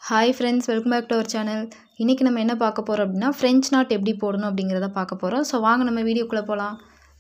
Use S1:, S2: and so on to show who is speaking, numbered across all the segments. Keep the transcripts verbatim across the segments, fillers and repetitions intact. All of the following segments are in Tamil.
S1: Hi friends, welcome back to our channel. இன்னைக்கு நம்ம என்ன பார்க்க போறோம் அப்படினா French knot எப்படி போடணும் அப்படிங்கறத பார்க்க போறோம். சோ வாங்க நம்ம வீடியோக்குள்ள போலாம்.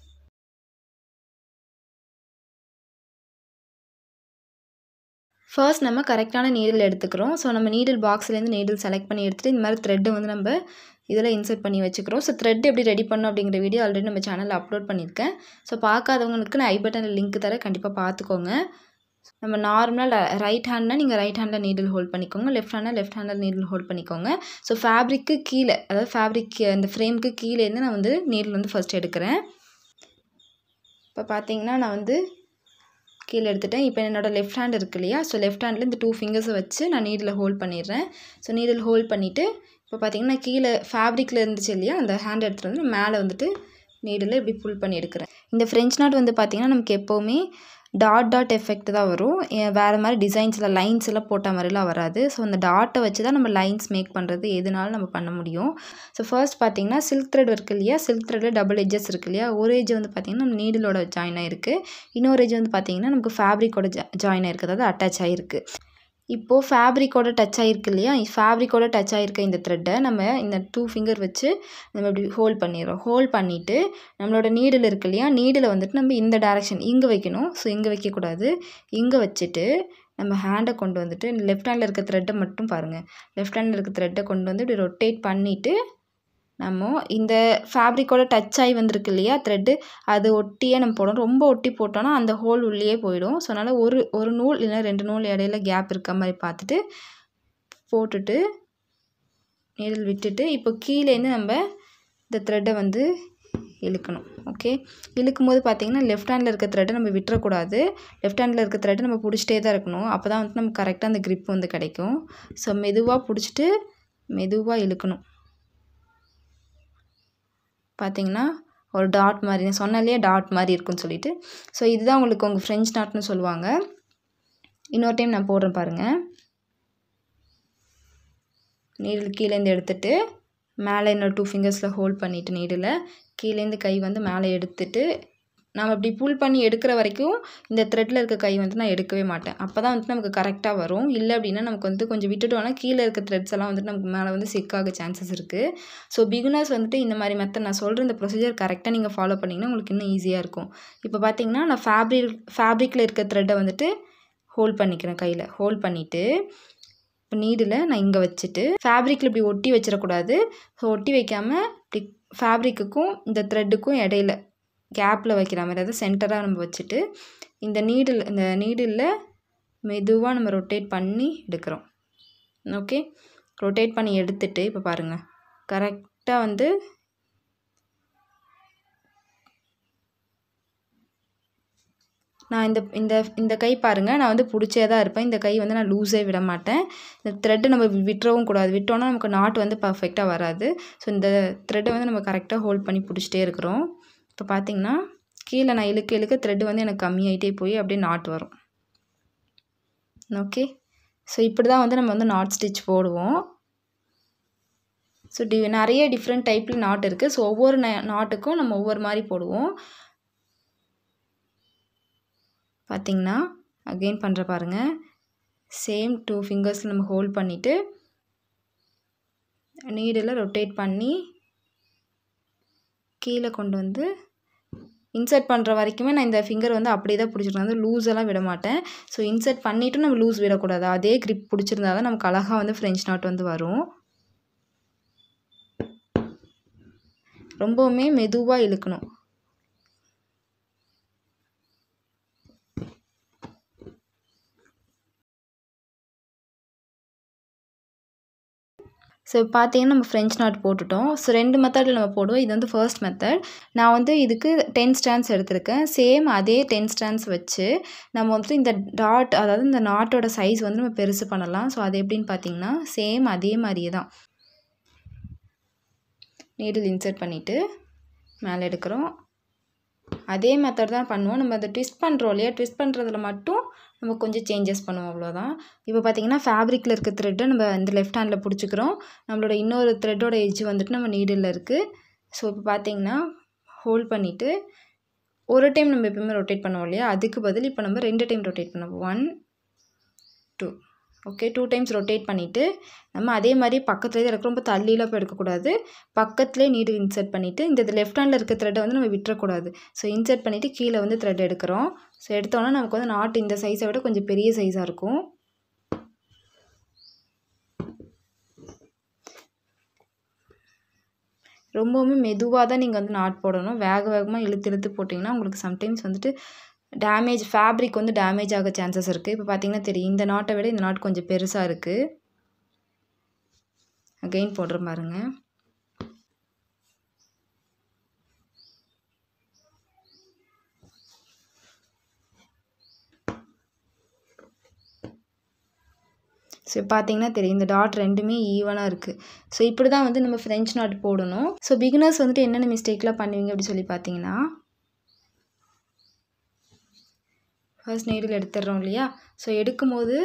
S1: First நம்ம கரெக்ட்டான நீடில் எடுத்துக்கிறோம். சோ நம்ம நீடில் பாக்ஸ்ல இருந்து நீடில் செலக்ட் பண்ணி எடுத்துட்டு இந்த மாதிரி thread வந்து நம்ம இதல இன்சர்ட் பண்ணி வச்சுக்கிறோம். சோ thread எப்படி ரெடி பண்ணனும் அப்படிங்கற வீடியோ ஆல்ரெடி நம்ம சேனல்ல அப்லோட் பண்ணிருக்கேன். சோ பார்க்காதவங்களுக்கு நான் ஐ பட்டன்ல லிங்க் தரேன், கண்டிப்பா பாத்துக்கோங்க. நம்ம நார்மலா ரைட் ஹேண்ட்னா நீங்க ரைட் ஹேண்ட்ல நீடில் ஹோல்ட் பண்ணிக்கோங்க, லெஃப்ட் ஹேண்ட்னா லெஃப்ட் ஹேண்ட்ல நீடில் ஹோல்ட் பண்ணிக்கோங்க. சோ ஃபேப்ரிக்கு கீழ அதாவது ஃபேப்ரிக் அந்த ஃப்ரேம்க்கு கீழ இருந்து நான் வந்து நீடில் வந்து ஃபர்ஸ்ட் எடுக்கறேன். இப்ப பாத்தீங்கன்னா நான் வந்து கீழ எடுத்துட்டேன். இப்போ என்னோட லெஃப்ட் ஹேண்ட் இருக்கு இல்லையா? சோ லெஃப்ட் ஹேண்ட்ல இந்த two fingers வச்சு நான் நீடில் ஹோல்ட் பண்ணிறேன். சோ நீடில் ஹோல்ட் பண்ணிட்டு இப்போ பாத்தீங்கன்னா கீழ ஃபேப்ரிக்ல இருந்துச்சு இல்லையா? அந்த ஹேண்ட் எடுத்துட்டு வந்து மேல வந்துட்டு நீடில் இப்படி புல் பண்ணி எடுக்கறேன். இந்த French knot வந்து பாத்தீங்கன்னா நமக்கு எப்பவுமே டாட் டாட் எஃபெக்ட் தான் வரும். வேற மாதிரி டிசைன்ஸ்ல லைன்ஸ் எல்லாம் போட்ட மாதிரிலாம் வராது. சோ அந்த டாட்டை வச்சு தான் நம்ம லைன்ஸ் மேக் பண்றது எதுனாலும் நம்ம பண்ண முடியும். சோ ஃபர்ஸ்ட் பாத்தீங்கன்னா silk thread இருக்கு இல்லையா? silk threadல டபுள் எட்ஜஸ் இருக்கு இல்லையா? ஒரு எட்ஜ் வந்து பாத்தீங்கன்னா நம்ம நீடிலோட ஜாயின் ஆயிருக்கு. இன்னொரு எட்ஜ் வந்து பாத்தீங்கன்னா நமக்கு ஃபேப்ரிக்கோட ஜாயின் ஆயிருக்கு, அதாவது அட்டாச் ஆயிருக்கு. இப்போ ஃபேப்ரிக்கோட டச் ஆயிருக்கு இல்லையா? ஃபேப்ரிக்கோட டச் ஆயிருக்க இந்த த்ரெட்டை நம்ம இந்த two finger வச்சு நம்ம இப்படி ஹோல்ட் பண்ணிரோம். ஹோல்ட் பண்ணிட்டு நம்மளோட நீடில் இருக்கு இல்லையா? நீடில வந்துட்டு நம்ம இந்த டைரக்ஷன் இங்க வைக்கணும். சோ இங்க வைக்க கூடாது. இங்க வச்சிட்டு நம்ம ஹேண்ட கொண்டு வந்துட்டு லெஃப்ட் ஹேண்ட்ல இருக்க த்ரெட்டை மட்டும் பாருங்க. லெஃப்ட் ஹேண்ட்ல இருக்க த்ரெட்டை கொண்டு வந்து இப்படி ரொட்டேட் பண்ணிட்டு நம்ம இந்த ஃபேப்ரிக்கோட டச் ஆயி வந்திருக்கு இல்லையா? த்ரெட் அது ஒட்டியே நம்ம போடணும். ரொம்ப ஒட்டி போட்டோம்னா அந்த ஹோல் உள்ளேயே போய்டும். சோ அதனால ஒரு ஒரு நூல் இல்ல ரெண்டு நூல் இடையில கேப் இருக்க மாதிரி பார்த்துட்டு போட்டுட்டு நீடில் விட்டுட்டு இப்போ கீழ இருந்து நம்ம இந்த த்ரெட்டை வந்து இழுக்கணும். ஓகே, இழுக்கும்போது பாத்தீங்கன்னா லெஃப்ட் ஹேண்ட்ல இருக்க த்ரெட்டை நம்ம விட்டுற கூடாது. லெஃப்ட் ஹேண்ட்ல இருக்க த்ரெட்டை நம்ம புடிச்சிட்டே தான் இருக்கணும். அப்பதான் வந்து நமக்கு கரெக்ட்டா அந்த grip வந்து கிடைக்கும். சோ மெதுவா புடிச்சிட்டு மெதுவா இழுக்கணும். பாத்தீங்கன்னா ஒரு டாட் மாதிரி நான் சொன்னேன்லையா டாட் மாதிரி இருக்குன்னு சொல்லிட்டு. சோ இதுதான் உங்களுக்கு உங்க French knotனு சொல்லுவாங்க. இன்னொரு டைம் நான் போடுறேன் பாருங்க. நீடில் கீழ இருந்து எடுத்துட்டு மேலே இன்னொரு two fingersல ஹோல்ட் பண்ணிட்டு நீடில கீழ இருந்து கை வந்து மேலே எடுத்துட்டு நாம இப்படி புல் பண்ணி எடுக்கிற வரைக்கும் இந்த த்ரெட்ல இருக்க கை வந்து நான் எடுக்கவே மாட்டேன். அப்பதான் வந்து நமக்கு கரெக்ட்டா வரும். இல்ல அப்படினா நமக்கு வந்து கொஞ்சம் விட்டுட்டோம்னா கீழ இருக்க த்ரெட்ஸ் எல்லாம் வந்து நமக்கு மேலே வந்து ஸ்டிக் ஆக சான்சஸ் இருக்கு. சோ பிகினர்ஸ் வந்துட்டு இந்த மாதிரி மெத்தட் நான் சொல்ற இந்த ப்ரொசீஜர் கரெக்ட்டா நீங்க ஃபாலோ பண்ணீங்கன்னா உங்களுக்கு இன்னும் ஈஸியா இருக்கும். இப்போ பாத்தீங்கன்னா நான் ஃபேப்ரிக் ஃபேப்ரிக்ல இருக்க த்ரெட்டை வந்துட்டு ஹோல்ட் பண்ணிக்கிறேன் கையில. ஹோல்ட் பண்ணிட்டு இப்போ நீடில நான் இங்க வச்சிட்டு ஃபேப்ரிக்ல இப்படி ஒட்டி வச்சிர கூடாது. சோ ஒட்டி வைக்காம இப்படி ஃபேப்ரிக்குக்கும் இந்த த்ரெட்டுக்கும் இடையில கேப்ல வைக்கிற மாதிரி, அதாவது சென்டரா நம்ம வச்சிட்டு இந்த நீடில் இந்த நீடில்ல மெதுவா நம்ம ரொட்டேட் பண்ணி எடுக்கிறோம். ஓகே, ரொட்டேட் பண்ணி எடுத்துட்டு இப்போ பாருங்க கரெக்ட்டா வந்து நான் இந்த இந்த இந்த கை பாருங்க நான் வந்து புடிச்சே தான் இருப்பேன். இந்த கை வந்து நான் லூஸே விட மாட்டேன். இந்த த்ரெட் நம்ம விட்டுறவும் கூடாது. விட்டோம்னா நமக்கு நாட் வந்து பெர்ஃபெக்ட்டா வராது. சோ இந்த த்ரெட்டை வந்து நம்ம கரெக்ட்டா ஹோல்ட் பண்ணி புடிச்சிட்டே இருக்கிறோம். இப்போ பாத்தீங்கன்னா கீழ நான் இழுக்க இழுக்க த்ரெட் வந்து எனக்கு கம்மியாயிட்டே போய் அப்படியே நாட் வரும். ஓகே, சோ இப்படி தான் வந்து நம்ம வந்து நாட் ஸ்டிட்ச் போடுவோம். சோ நிறைய டிஃபரண்ட் டைப்ல நாட் இருக்கு. சோ ஒவ்வொரு நாட்டுக்கும் நம்ம ஒவ்வொரு மாதிரி போடுவோம். பாத்தீங்கன்னா அகைன் பண்ற பாருங்க. சேம் two fingers நம்ம ஹோல்ட் பண்ணிட்டு நீடில ரொட்டேட் பண்ணி கீழ கொண்டு வந்து இன்சர்ட் பண்ற வரைக்குமே நான் இந்த ஃபிங்கர் வந்து அப்படியே தான் புடிச்சிருக்கேன். அது லூஸ் எல்லாம் விட மாட்டேன். சோ இன்சர்ட் பண்ணிட்டு நம்ம லூஸ் விட கூடாது. அதே grip புடிச்சிருந்தா தான் நமக்கு அழகா வந்து French knot வந்து வரும். ரொம்பவுமே மெதுவா இழுக்கணும். ஸோ பார்த்தீங்கன்னா நம்ம French knot போட்டுட்டோம். ஸோ ரெண்டு மெத்தடில் நம்ம போடுவோம். இது வந்து ஃபர்ஸ்ட் மெத்தட். நான் வந்து இதுக்கு டென் ஸ்டாண்ட்ஸ் எடுத்திருக்கேன். சேம் அதே டென் ஸ்டாண்ட்ஸ் வச்சு நம்ம வந்துட்டு இந்த டாட் அதாவது இந்த நாட்டோட சைஸ் வந்து நம்ம பெருசு பண்ணலாம். ஸோ அது எப்படின்னு பார்த்தீங்கன்னா சேம் அதே மாதிரியே தான் நீடில் இன்சர்ட் பண்ணிட்டு மேலே எடுக்கிறோம். அதே மெத்தட் தான் பண்ணுவோம். நம்ம அதை ட்விஸ்ட் பண்ணுறோம் இல்லையா? ட்விஸ்ட் பண்ணுறதுல மட்டும் நம்ம கொஞ்சம் சேஞ்சஸ் பண்ணுவோம், அவ்வளோதான். இப்போ பார்த்தீங்கன்னா ஃபேப்ரிக்கில் இருக்க த்ரெட்டை நம்ம இந்த லெஃப்ட் ஹேண்டில் பிடிச்சிக்கிறோம். நம்மளோட இன்னொரு த்ரெட்டோட எட்ஜ் வந்துட்டு நம்ம நீடில் இருக்குது. ஸோ இப்போ பார்த்தீங்கன்னா ஹோல்ட் பண்ணிவிட்டு ஒரு டைம் நம்ம எப்பவுமே ரொட்டேட் பண்ணுவோம் இல்லையா? அதுக்கு பதில் இப்போ நம்ம ரெண்டு டைம் ரொட்டேட் பண்ணுவோம். One two okay, two times rotate பண்ணிவிட்டு நம்ம அதே மாதிரி பக்கத்துலேயே இருக்க ரொம்ப தள்ளியில் போய் எடுக்கக்கூடாது. பக்கத்துலேயே நீடில் இன்சர்ட் பண்ணிவிட்டு இந்த லெஃப்ட் ஹேண்டில் இருக்க த்ரெட்டை வந்து நம்ம விட்டுறக்கூடாது. ஸோ இன்சர்ட் பண்ணிவிட்டு கீழே வந்து த்ரெட் எடுக்கிறோம். ஸோ எடுத்தோன்னா நமக்கு வந்து நாட் இந்த சைஸை விட கொஞ்சம் பெரிய சைஸாக இருக்கும். ரொம்பவுமே மெதுவாக தான் நீங்கள் வந்து நாட் போடணும். வேக வேகமாக இழுத்து இழுத்து போட்டிங்கன்னா உங்களுக்கு சம்டைம்ஸ் வந்துட்டு டேமேஜ் ஃபேப்ரிக் வந்து டேமேஜ் ஆக சான்சஸ் இருக்குது. இப்போ பார்த்தீங்கன்னா தெரியும், இந்த நாட்டை விட இந்த நாட் கொஞ்சம் பெருசாக இருக்குது. அகெயின் போடுற பாருங்க. ஸோ பார்த்தீங்கன்னா தெரியும், இந்த டாட் ரெண்டுமே ஈவனாக இருக்குது. ஸோ இப்படி தான் வந்து நம்ம ஃப்ரெஞ்ச் நாட் போடணும். ஸோ பிகினர்ஸ் வந்துட்டு என்னென்ன மிஸ்டேக்லாம் பண்ணுவீங்க அப்படி சொல்லி பார்த்தீங்கன்னா, ஃபர்ஸ்ட் நீடில் எடுத்துடுறோம் இல்லையா? ஸோ எடுக்கும்போது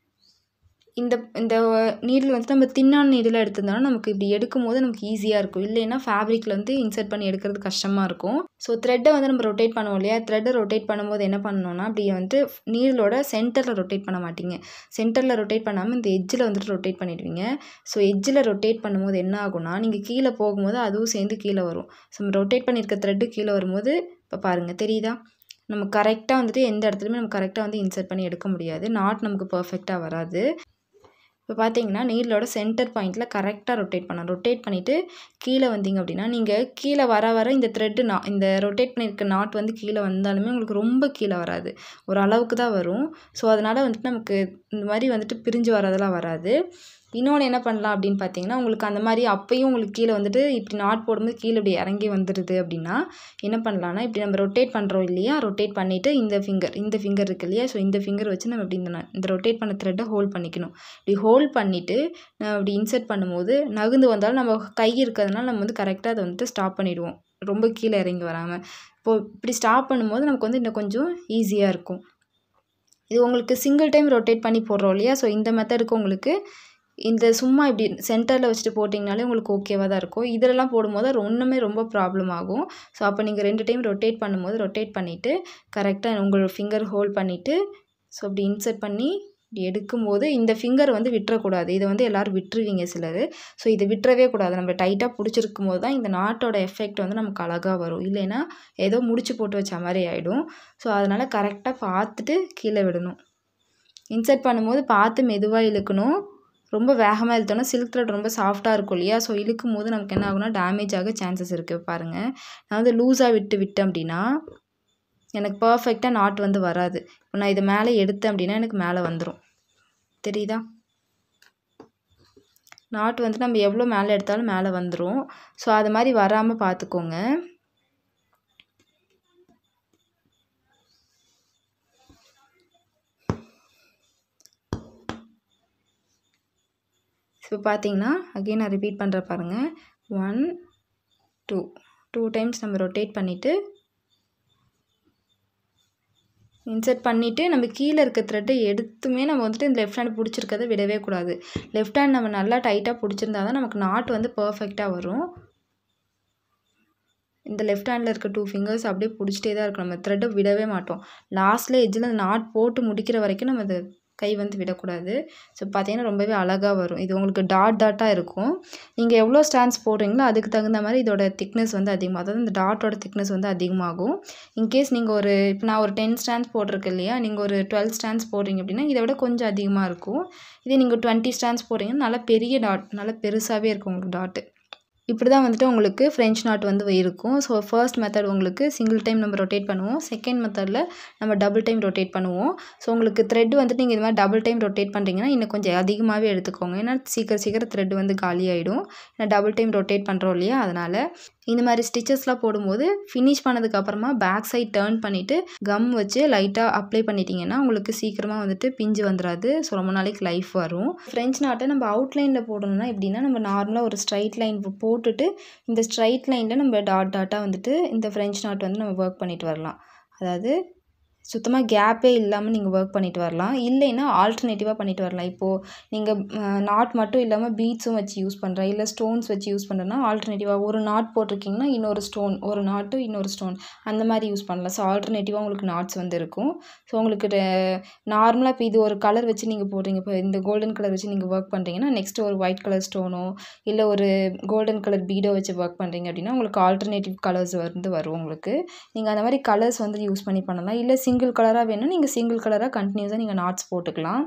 S1: இந்த இந்த நீடில் வந்து நம்ம தின்னான நீடில் எடுத்திருந்தோம்னா நமக்கு இப்படி எடுக்கும்போது நமக்கு ஈஸியாக இருக்கும். இல்லைன்னா ஃபேப்ரிக்கில் வந்து இன்சர்ட் பண்ணி எடுக்கிறது கஷ்டமாக இருக்கும். ஸோ த்ரெட்டை வந்து நம்ம ரொட்டேட் பண்ணுவோம் இல்லையா? த்ரெட்டை ரொட்டேட் பண்ணும்போது என்ன பண்ணணும்னா, அப்படி வந்து நீடிலோட சென்டரில் ரொட்டேட் பண்ண மாட்டீங்க. சென்டரில் ரொட்டேட் பண்ணாமல் இந்த எட்ஜில் வந்துட்டு ரொட்டேட் பண்ணிடுவீங்க. ஸோ எட்ஜில் ரொட்டேட் பண்ணும்போது என்ன ஆகும்னா, நீங்கள் கீழே போகும்போது அதுவும் சேர்ந்து கீழே வரும். ஸோ நம்ம ரொட்டேட் பண்ணியிருக்க த்ரெட்டு கீழே வரும்போது இப்போ பாருங்கள் தெரியுதா? நம்ம கரெக்டாக வந்துட்டு எந்த இடத்துலையுமே நம்ம கரெக்டாக வந்து இன்சர்ட் பண்ணி எடுக்க முடியாது. நாட் நமக்கு பர்ஃபெக்டாக வராது. இப்போ பார்த்தீங்கன்னா நீடிலோட சென்டர் பாயிண்ட்டில் கரெக்டாக ரொட்டேட் பண்ணணும். ரொட்டேட் பண்ணிவிட்டு கீழே வந்தீங்க அப்படின்னா, நீங்கள் கீழே வர வர இந்த த்ரெட்டு நா இந்த ரொட்டேட் பண்ணியிருக்க நாட் வந்து கீழே வந்தாலுமே உங்களுக்கு ரொம்ப கீழே வராது. ஒரு அளவுக்கு தான் வரும். ஸோ அதனால் வந்துட்டு நமக்கு இந்த மாதிரி வந்துட்டு பிரிஞ்சு வரதெல்லாம் வராது. இன்னொன்று என்ன பண்ணலாம் அப்படின்னு பார்த்தீங்கன்னா, உங்களுக்கு அந்த மாதிரி அப்பையும் உங்களுக்கு கீழே வந்துட்டு இப்படி நாட் போடும்போது கீழே இப்படி இறங்கி வந்துடுது அப்படின்னா என்ன பண்ணலான்னா, இப்படி நம்ம ரொட்டேட் பண்ணுறோம் இல்லையா? ரொட்டேட் பண்ணிவிட்டு இந்த ஃபிங்கர் இந்த ஃபிங்கர் இருக்குது இல்லையா? ஸோ இந்த ஃபிங்கர் வச்சு நம்ம இப்படி இந்த இந்த ரொட்டேட் பண்ண த்ரெட்டை ஹோல்ட் பண்ணிக்கணும். இப்படி ஹோல்ட் பண்ணிவிட்டு நம்ம இப்படி இன்சர்ட் பண்ணும்போது நகுந்து வந்தாலும் நம்ம கை இருக்கிறதுனால நம்ம வந்து கரெக்டாக அதை வந்துட்டு ஸ்டாப் பண்ணிவிடுவோம், ரொம்ப கீழே இறங்கி வராமல். இப்போது இப்படி ஸ்டாப் பண்ணும்போது நமக்கு வந்து இன்னும் கொஞ்சம் ஈஸியாக இருக்கும். இது உங்களுக்கு சிங்கிள் டைம் ரொட்டேட் பண்ணி போடுறோம் இல்லையா? ஸோ இந்த மெத்தடுக்கு உங்களுக்கு இந்த சும்மா இப்படி சென்டரில் வச்சுட்டு போட்டிங்கனாலே உங்களுக்கு ஓகேவாக தான் இருக்கும். இதிலலாம் போடும்போது ஒன்றுமே ரொம்ப ப்ராப்ளம் ஆகும். ஸோ அப்போ நீங்கள் ரெண்டு டைம் ரொட்டேட் பண்ணும்போது ரொட்டேட் பண்ணிவிட்டு கரெக்டாக உங்களோட ஃபிங்கர் ஹோல்ட் பண்ணிவிட்டு ஸோ அப்படி இன்சர்ட் பண்ணி இப்படி எடுக்கும்போது இந்த ஃபிங்கர் வந்து விட்டுறக்கூடாது. இதை வந்து எல்லோரும் விட்டுருவீங்க சிலர். ஸோ இதை விட்டுறவே கூடாது. நம்ம டைட்டாக பிடிச்சிருக்கும் போது தான் இந்த நாட்டோட எஃபெக்ட் வந்து நமக்கு அழகாக வரும். இல்லைன்னா ஏதோ முடிச்சு போட்டு வச்ச மாதிரி ஆகிடும். ஸோ அதனால் கரெக்டாக பார்த்துட்டு கீழே விடணும். இன்சர்ட் பண்ணும்போது பார்த்து மெதுவாக இழுக்கணும். ரொம்ப வேகமாக இழுத்தோன்னா சில்க் த்ரெட் ரொம்ப சாஃப்டாக இருக்கும் இல்லையா? ஸோ இழுக்கும் போது நமக்கு என்ன ஆகுனா டேமேஜ் ஆக சான்சஸ் இருக்குது. பாருங்கள், நான் வந்து லூஸாக விட்டு விட்டேன் அப்படின்னா எனக்கு பர்ஃபெக்டாக நாட் வந்து வராது. இப்போ நான் இதை மேலே எடுத்தேன் அப்படின்னா எனக்கு மேலே வந்துடும். தெரியுதா? நாட் வந்து நம்ம எவ்வளோ மேலே எடுத்தாலும் மேலே வந்துடும். ஸோ அது மாதிரி வராமல் பார்த்துக்கோங்க. ஸோ பார்த்தீங்கன்னா அகெயின் நான் ரிப்பீட் பண்ணுற பாருங்கள். ஒன் டூ டூ டைம்ஸ் நம்ம ரொட்டேட் பண்ணிவிட்டு இன்சர்ட் பண்ணிவிட்டு நம்ம கீழே இருக்க த்ரெட்டை எடுத்துமே நம்ம வந்துட்டு இந்த லெஃப்ட் ஹேண்ட் பிடிச்சிருக்கதை விடவே கூடாது. லெஃப்ட் ஹேண்ட் நம்ம நல்லா டைட்டாக பிடிச்சிருந்தா தான் நமக்கு நாட் வந்து பர்ஃபெக்டாக வரும். இந்த லெஃப்ட் ஹேண்டில் இருக்க டூ ஃபிங்கர்ஸ் அப்படியே பிடிச்சிட்டே தான் இருக்கும். நம்ம த்ரெட்டை விடவே மாட்டோம். லாஸ்ட்டில் எட்ஜில் நாட் போட்டு முடிக்கிற வரைக்கும் நம்ம அதை கை வந்து விடக்கூடாது. ஸோ பார்த்தீங்கன்னா ரொம்பவே அழகாக வரும். இது உங்களுக்கு டாட் டாட்டாக இருக்கும். நீங்கள் எவ்வளோ ஸ்டாண்ட்ஸ் போடுறீங்களோ அதுக்கு தகுந்த மாதிரி இதோட திக்னஸ் வந்து அதிகமாக, அதாவது இந்த டாட்டோட திக்னஸ் வந்து அதிகமாகும். இன்கேஸ் நீங்கள் ஒரு இப்போ நான் ஒரு டென் ஸ்டாண்ட்ஸ் போட்டிருக்கு இல்லையா? நீங்கள் ஒரு டுவெல் ஸ்டாண்ட்ஸ் போடுறீங்க அப்படின்னா இதை விட கொஞ்சம் அதிகமாக இருக்கும். இதே நீங்கள் டுவெண்ட்டி ஸ்டாண்ட்ஸ் போடுறீங்கன்னா நல்லா பெரிய டாட், நல்லா பெருசாகவே இருக்கும் உங்களுக்கு டாட்டு. இப்படி தான் வந்துட்டு உங்களுக்கு ஃப்ரெஞ்ச் நாட் வந்து இருக்கும். ஸோ ஃபர்ஸ்ட் மெத்தட் உங்களுக்கு சிங்கிள் டைம் நம்ம ரொட்டேட் பண்ணுவோம். செகண்ட் மெத்தடில் நம்ம டபுள் டைம் ரொட்டேட் பண்ணுவோம். ஸோ உங்களுக்கு த்ரெட் வந்துட்டு நீங்கள் இது மாதிரி டபுள் டைம் ரொட்டேட் பண்ணுறீங்கன்னா இன்னும் கொஞ்சம் அதிகமாகவே எடுத்துக்கோங்க. ஏன்னா சீக்கிரம் சீக்கிரம் த்ரெட் வந்து காலி ஆகிடும். ஏன்னா டபுள் டைம் ரொட்டேட் பண்ணுறோம் இல்லையா? அதனால் இந்த மாதிரி ஸ்டிச்சஸ்லாம் போடும்போது ஃபினிஷ் பண்ணதுக்கப்புறமா பேக் சைட் டர்ன் பண்ணிவிட்டு கம் வச்சு லைட்டாக அப்ளை பண்ணிட்டீங்கன்னா உங்களுக்கு சீக்கிரமாக வந்துட்டு பிஞ்சு வந்துடாது. ஸோ ரொம்ப நாளைக்கு லைஃப் வரும். ஃப்ரெஞ்ச் நாட்டை நம்ம அவுட்லைனில் போடணும்னா எப்படின்னா, நம்ம நார்மலாக ஒரு ஸ்ட்ரைட் லைன் போட்டுட்டு இந்த ஸ்ட்ரைட் லைனில் நம்ம டாட் டாட்டாக வந்துட்டு இந்த ஃப்ரெஞ்ச் நாட் வந்து நம்ம ஒர்க் பண்ணிட்டு வரலாம். அதாவது சுத்தமாக கேப்பே இல்லாமல் நீங்கள் ஒர்க் பண்ணிட்டு வரலாம். இல்லைன்னா ஆல்டர்னேட்டிவாக பண்ணிட்டு வரலாம். இப்போது நீங்கள் நாட் மட்டும் இல்லாமல் பீட்ஸும் வச்சு யூஸ் பண்ணுறேன், இல்லை ஸ்டோன்ஸ் வச்சு யூஸ் பண்ணுறேன்னா ஆல்டர்னேட்டிவாக ஒரு நாட் போட்டிருக்கீங்கன்னா இன்னொரு ஸ்டோன், ஒரு நாட்டு இன்னொரு ஸ்டோன் அந்த மாதிரி யூஸ் பண்ணலாம். ஸோ ஆல்டர்னேட்டிவாக உங்களுக்கு நாட்ஸ் வந்து இருக்கும். ஸோ உங்களுக்கு நார்மலாக இப்போ இது ஒரு கலர் வச்சு நீங்கள் போடுறீங்க, இப்போ இந்த கோல்டன் கலர் வச்சு நீங்கள் ஒர்க் பண்ணுறீங்கன்னா நெக்ஸ்ட் ஒரு ஒயிட் கலர் ஸ்டோனோ இல்லை ஒரு கோல்டன் கலர் பீடோ வச்சு ஒர்க் பண்ணுறீங்க அப்படின்னா உங்களுக்கு ஆல்டர்னேட்டிவ் கலர்ஸ் வந்து வரும். உங்களுக்கு நீங்கள் அந்த மாதிரி கலர்ஸ் வந்து யூஸ் பண்ணி பண்ணலாம். இல்லை சிங்கிள் கலராக வேணும், நீங்கள் சிங்கிள் கலராக கண்டினியூஸாக நீங்கள் நாட்ஸ் போட்டுக்கலாம்.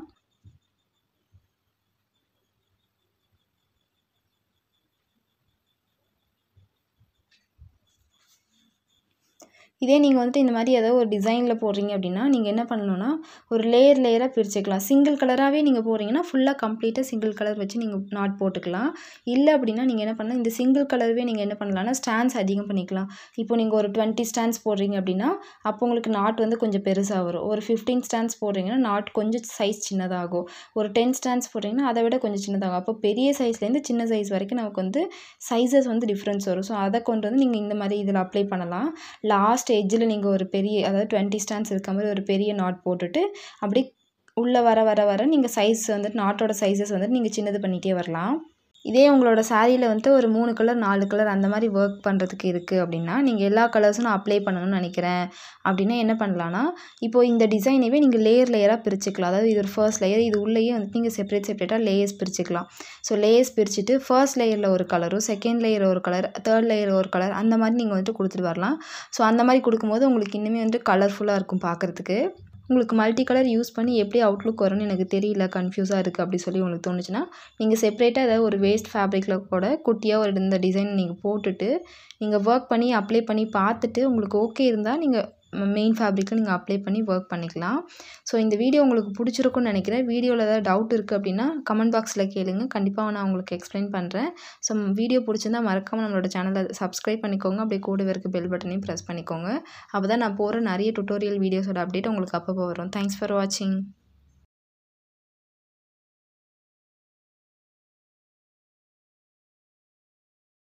S1: இதே நீங்கள் வந்துட்டு இந்த மாதிரி ஏதாவது ஒரு டிசைனில் போடுறீங்க அப்படின்னா நீங்கள் என்ன பண்ணணும்னா ஒரு லேயர் லேயராக பிரிச்சுக்கலாம். சிங்கிள் கலராகவே நீங்கள் போடுறீங்கன்னா ஃபுல்லாக கம்ப்ளீட்டாக சிங்கிள் கலர் வச்சு நீங்கள் நாட் போட்டுக்கலாம். இல்லை அப்படின்னா நீங்கள் என்ன பண்ணலாம், இந்த சிங்கிள் கலர்வே நீங்கள் என்ன பண்ணலாம்னா ஸ்டாண்ட்ஸ் அதிகம் பண்ணிக்கலாம். இப்போ நீங்கள் ஒரு டுவெண்ட்டி ஸ்டாண்ட்ஸ் போடுறீங்க அப்படின்னா அப்போ உங்களுக்கு நாட் வந்து கொஞ்சம் பெருசாக வரும். ஒரு ஃபிஃப்டீன் ஸ்டாண்ட்ஸ் போடுறீங்கன்னா நாட் கொஞ்சம் சைஸ் சின்னதாகும். ஒரு டென் ஸ்டாண்ட்ஸ் போடுறீங்கன்னா அதை விட கொஞ்சம் சின்னதாகும். அப்போ பெரிய சைஸ்லேருந்து சின்ன சைஸ் வரைக்கும் நமக்கு வந்து சைஸஸ் வந்து டிஃப்ரென்ஸ் வரும். ஸோ அதை கொண்டு வந்து நீங்கள் இந்த மாதிரி இதில் அப்ளை பண்ணலாம். லாஸ்ட் எட்ஜில் நீங்கள் ஒரு பெரிய அதாவது டுவெண்ட்டி ஸ்டாண்ட்ஸ் இருக்க மாதிரி ஒரு பெரிய நாட் போட்டுட்டு அப்படி உள்ளே வர வர வர நீங்கள் சைஸ் வந்துட்டு நாட்டோட சைஸஸ் வந்துட்டு நீங்கள் சின்னது பண்ணிகிட்டே வரலாம். இதே உங்களோட சாரியில் வந்துட்டு ஒரு மூணு கலர் நாலு கலர் அந்த மாதிரி ஒர்க் பண்ணுறதுக்கு இருக்குது அப்படின்னா நீங்கள் எல்லா கலர்ஸும் நான் அப்ளை பண்ணணும்னு நினைக்கிறேன் அப்படின்னா என்ன பண்ணலான்னா இப்போ இந்த டிசைனவே நீங்கள் லேயர் லேயராக பிரிச்சுக்கலாம். அதாவது இது ஒரு ஃபர்ஸ்ட் லேயர், இது உள்ளேயே வந்துட்டு நீங்கள் செப்பரேட் செப்பரேட்டாக லேயர்ஸ் பிரிச்சுக்கலாம். ஸோ லேயர்ஸ் பிரிச்சுட்டு ஃபர்ஸ்ட் லேயரில் ஒரு கலரும் செகண்ட் லேயர் ஒரு கலர் தேர்ட் லேயர் ஒரு கலர் அந்த மாதிரி நீங்கள் வந்துட்டு கொடுத்துட்டு வரலாம். ஸோ அந்த மாதிரி கொடுக்கும்போது உங்களுக்கு இன்னுமே வந்துட்டு கலர்ஃபுல்லாக இருக்கும் பார்க்குறதுக்கு. உங்களுக்கு மல்டி கலர் யூஸ் பண்ணி எப்படி அவுட்லுக் வரும்னு எனக்கு தெரியல, கன்ஃபியூஸாக இருக்குது அப்படி சொல்லி உங்களுக்கு தோணுச்சுன்னா நீங்கள் செப்பரேட்டாக ஏதாவது ஒரு வேஸ்ட் ஃபேப்ரிக்கில் கூட குட்டியாக ஒரு இந்த டிசைன் நீங்கள் போட்டுட்டு நீங்கள் ஒர்க் பண்ணி அப்ளை பண்ணி பார்த்துட்டு உங்களுக்கு ஓகே இருந்தால் நீங்கள் மெயின் ஃபேப்ரிக்கில் நீங்கள் அப்ளை பண்ணி ஒர்க் பண்ணிக்கலாம். ஸோ இந்த வீடியோ உங்களுக்கு பிடிச்சிருக்குன்னு நினைக்கிறேன். வீடியோவில் ஏதாவது டவுட் இருக்குது அப்படின்னா கமெண்ட் பாக்ஸில் கேளுங்க, கண்டிப்பாக நான் உங்களுக்கு எக்ஸ்பிளைன் பண்ணுறேன். ஸோ வீடியோ பிடிச்சிருந்தால் மறக்காமல் நம்மளோட சேனலை சப்ஸ்கிரைப் பண்ணிக்கோங்க, அப்படியே கூடவே இருக்க பெல் பட்டனையும் ப்ரெஸ் பண்ணிக்கோங்க. அப்போ தான் நான் போகிற நிறைய டுட்டோரியல் வீடியோஸோட அப்டேட் உங்களுக்கு அப்பப்போ வரும். தேங்க்ஸ் ஃபார் வாட்சிங்.